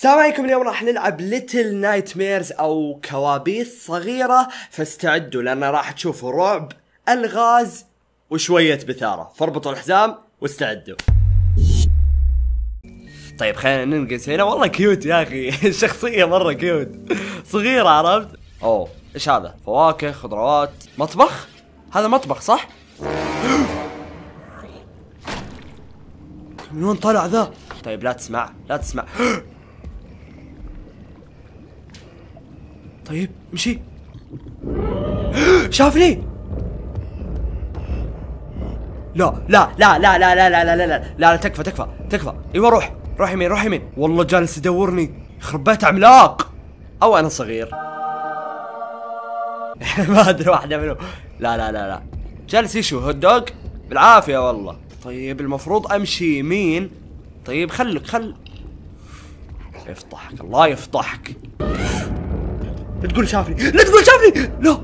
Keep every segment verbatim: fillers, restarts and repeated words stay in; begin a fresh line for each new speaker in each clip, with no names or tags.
السلام عليكم. اليوم راح نلعب ليتل نايت ميرز او كوابيس صغيرة، فاستعدوا لان راح تشوفوا رعب، الغاز وشوية بثارة. فاربطوا الحزام واستعدوا. طيب خلينا ننقز هنا. والله كيوت يا اخي الشخصية مرة كيوت صغيرة، عرفت؟ اوه ايش هذا؟ فواكه، خضروات، مطبخ؟ هذا مطبخ صح؟ من وين طلع ذا؟ طيب لا تسمع لا تسمع طيب امشي. شافني. لا لا لا لا لا لا لا لا لا لا لا تكفى تكفى تكفى. ايوه روح روح يمين روح يمين. والله جالس يدورني، يخرب بيت عملاق. او انا صغير ما ادري واحدة منهم. لا لا لا لا جالس يشوي هوت دوغ بالعافية والله. طيب المفروض امشي يمين. طيب خلك خل يفضحك الله يفضحك. لا تقول شافني لا تقول شافني. لا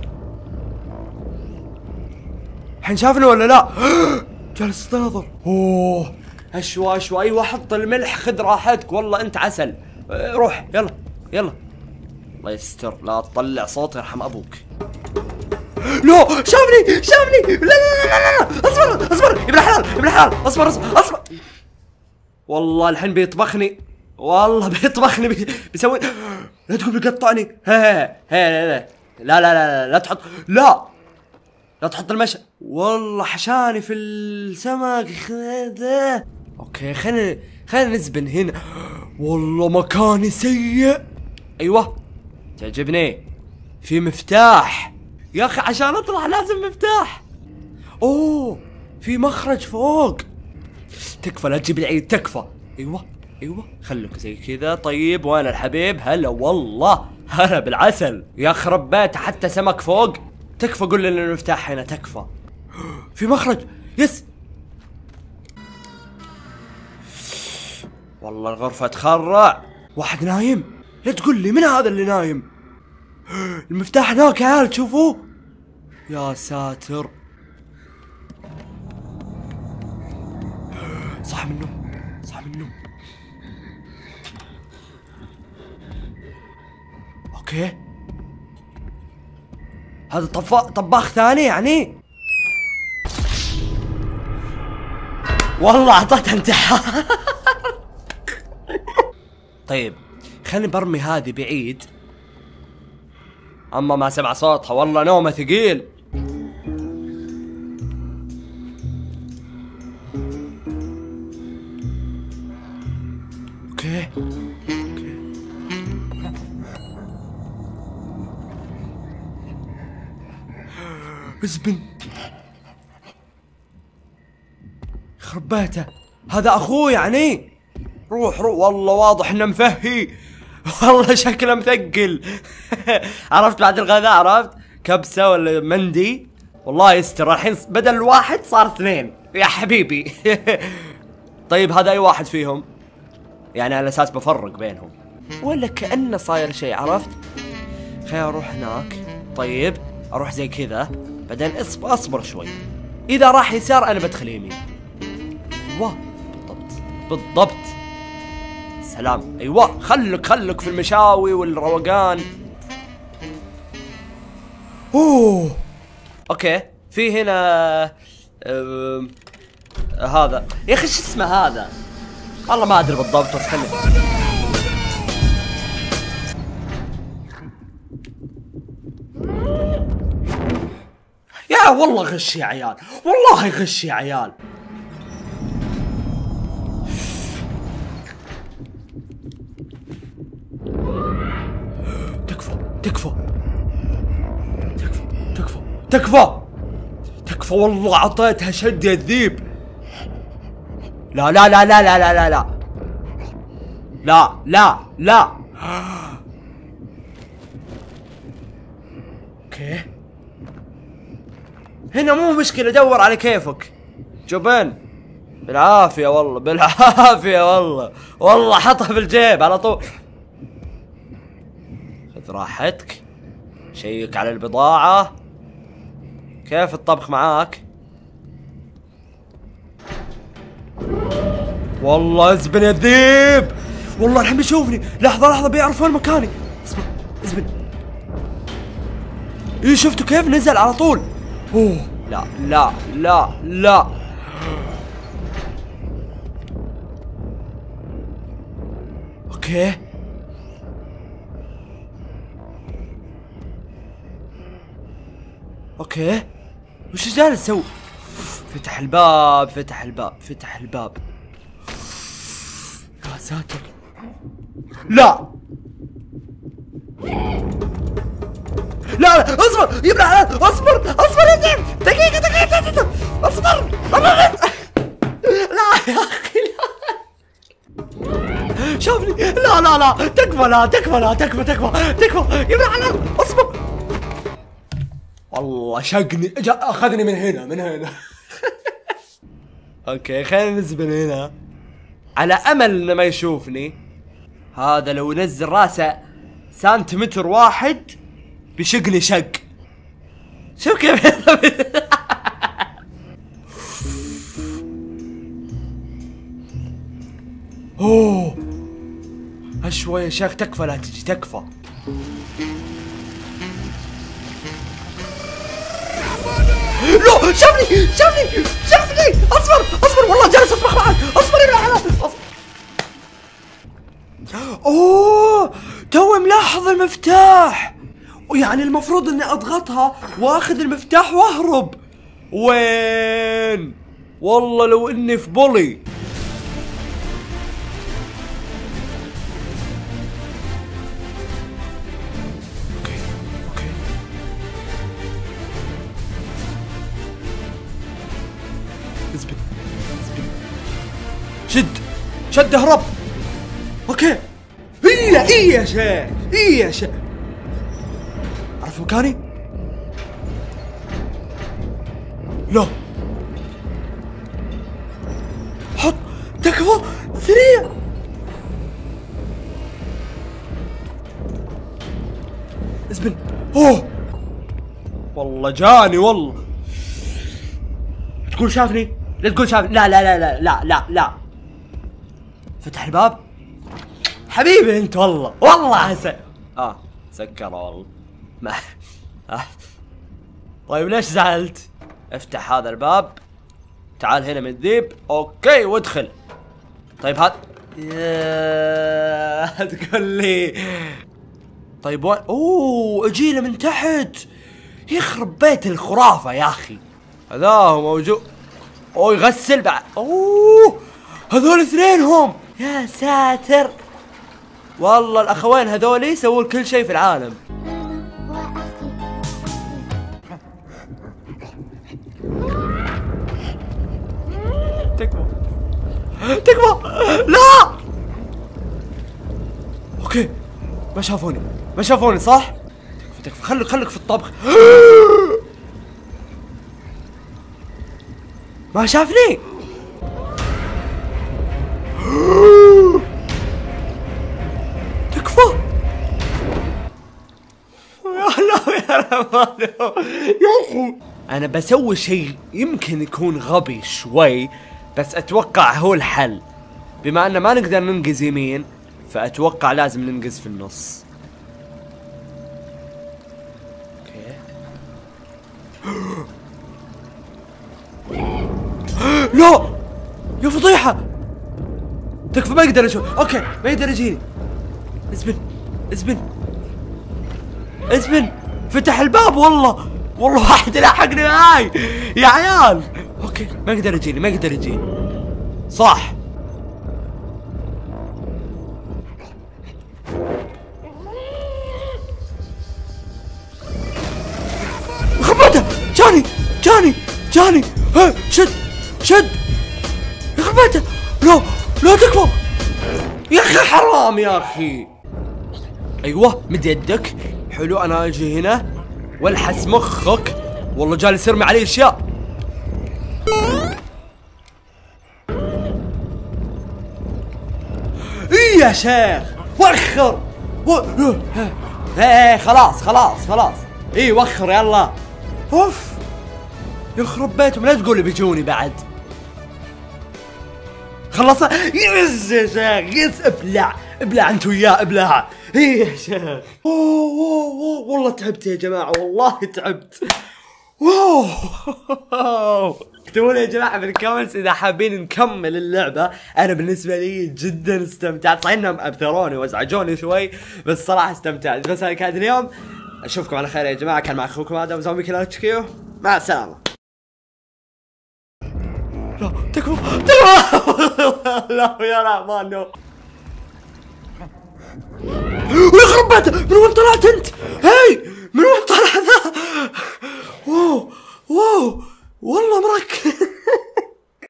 الحين شافني ولا لا؟ جالس يستنظر. اوه اشوى اشوى. ايوه حط الملح، خذ راحتك والله انت عسل. روح يلا يلا. الله يستر لا تطلع صوت يرحم ابوك. لا شافني شافني. لا لا لا لا لا اصبر اصبر ابن الحلال ابن الحلال اصبر اصبر اصبر. والله الحين بيطبخني والله بيطبخني بي... بيسوي. لا تقول بيقطعني. ها ها لا لا لا لا لا لا تحط لا لا تحط المشى. والله حشاني في السمك. خذه. اوكي خلينا خلينا نزبن هنا. والله مكاني سيء. ايوه تعجبني. في مفتاح يا اخي، عشان اطلع لازم مفتاح. اوه في مخرج فوق. تكفى لا تجيب العيد تكفى. ايوه ايوه خلوك زي كذا. طيب وانا الحبيب هلا والله هلا بالعسل. يا خرب بيت حتى سمك فوق. تكفى قول لنا المفتاح هنا تكفى. في مخرج يس. والله الغرفة تخرع. واحد نايم. لا تقول لي من هذا اللي نايم. المفتاح هناك يا عيال تشوفوه. يا ساتر. صح من النوم صح من النوم. اوكي هذا طفاء طباخ ثاني يعني. والله اعطيته انتحار. طيب خليني برمي هذه بعيد. اما ما سمع صوتها والله نومه ثقيل. اوكي اوكي ازبن. يخرب بيته هذا اخوه يعني. روح روح والله واضح انه مفهي. والله شكله مثقل. عرفت بعد الغداء عرفت كبسة ولا مندي. والله يستر الحين بدل واحد صار اثنين يا حبيبي. طيب هذا اي واحد فيهم يعني على اساس بفرق بينهم ولا كأنه صاير شيء عرفت. خليني اروح هناك. طيب اروح زي كذا بعدين اصبر اصبر شوي. اذا راح يسار انا بدخل يمين. ايوه بالضبط بالضبط. سلام. ايوه خلك خلك في المشاوي والروقان. اوه اوكي في هنا أه... هذا يا اخي شو اسمه هذا؟ والله ما ادري بالضبط بس خلي. يا والله غش يا عيال والله غش يا عيال. تكفى تكفى تكفى تكفى تكفى تكفى. والله عطيتها شد يا الذيب. لا لا لا لا لا لا لا لا لا لا لا. اوكي هنا مو مشكلة دور على كيفك جبان. بالعافية والله بالعافية والله والله حطها في الجيب على طول. خذ راحتك شيك على البضاعة. كيف الطبخ معاك؟ والله ازبن يا الذيب. والله الحين بيشوفني. لحظة لحظة بيعرف وين مكاني. اصبر اصبر. ايه شفتوا كيف نزل على طول. اوه لا لا لا لا. اوكي اوكي وش جالس اسوي؟ فتح الباب فتح الباب فتح الباب. يا ساتر. لا لا لا اصبر يا ابن الحلال اصبر اصبر يا زين. دقيقة دقيقة دقيقة اصبر. لا يا اخي لا. شوفني. لا لا لا تكفى لا تكفى لا تكفى تكفى تكفى يا ابن الحلال اصبر. والله شقني اخذني من هنا من هنا. اوكي خلينا ننزل من هنا على امل انه ما يشوفني. هذا لو نزل راسه سنتيمتر واحد بيشقني شق. شوف كيف. اوه هالشوية يا شيخ تكفى لا تجي تكفى. لا شافني شافني شافني. اصبر اصبر والله جالس اطبخ معك. اصبر يا ابن الحلال اصبر. اوه توي ملاحظ المفتاح. ويعني المفروض اني اضغطها واخذ المفتاح واهرب. وين والله لو اني في بولي. اوكي اوكي اثبت اثبت. شد شد اهرب. اوكي هي هي يا شيخ هي يا شيخ. عرفت مكاني؟ لا حط تكفى سريع. اسبن. اوه والله جاني والله. تقول شافني؟ لا تقول شافني. لا لا لا لا لا لا لا. فتح الباب حبيبي انت والله والله حسن. اه سكر والله ما آه. طيب ليش زعلت؟ افتح هذا الباب. تعال هنا من الذيب. اوكي وادخل. طيب هات. يا تقول لي طيب وين؟ اوه اجيله من تحت. يخرب بيت الخرافة يا اخي. هذا هو موجود. اوه يغسل بعد. اوه هذول اثنين هم. يا ساتر والله الاخوين هذول يسوون كل شيء في العالم. تكفى تكفى. لا اوكي ما شافوني ما شافوني صح؟ تكفى تكفى. خليك خليك في الطبخ. ما شافني. تكفى. يا لا يا رمضان يا اخو. انا بسوي شيء يمكن يكون غبي شوي بس اتوقع هو الحل. بما ان ما نقدر ننقز يمين فاتوقع لازم ننقز في النص. اوكي. لا يا فضيحة. تكفى ما يقدر اشوف. اوكي ما يقدر يجيني. اسبن اسبن اسبن. فتح الباب والله والله واحد يلحقني معاي يا عيال. اوكي ما يقدر يجيني ما يقدر يجيني صح. خبطه جاني جاني جاني. ها شد شد يا خبطه. لا لا تكفى يا اخي حرام يا اخي. ايوه مد يدك. حلو انا اجي هنا والحس مخك. والله جالس يرمي علي اشياء. ايه يا شيخ وخر. و... ايه خلاص خلاص خلاص. ايه وخر يلا. اوف يخرب بيتهم. لا تقول لي بيجوني بعد. خلص. يس يا شيخ يس. ابلع ابلع انت وياه ابلع. اي يا شيخ. اوه اوه اوه والله تعبت يا جماعة، والله تعبت. واو اكتبوا لي يا جماعة بالكومنتس اذا حابين نكمل اللعبة. انا بالنسبة لي جدا استمتعت، صحيح انهم ابثروني وازعجوني شوي بس صراحة استمتعت. بس هذا كان اليوم، اشوفكم على خير يا جماعة. كان مع اخوكم ادم زومبي كلاتشكيو، مع السلامة. لا تكفو تكفو. لا يا رحمن نو. ويخرب بيته، من وين طلعت انت؟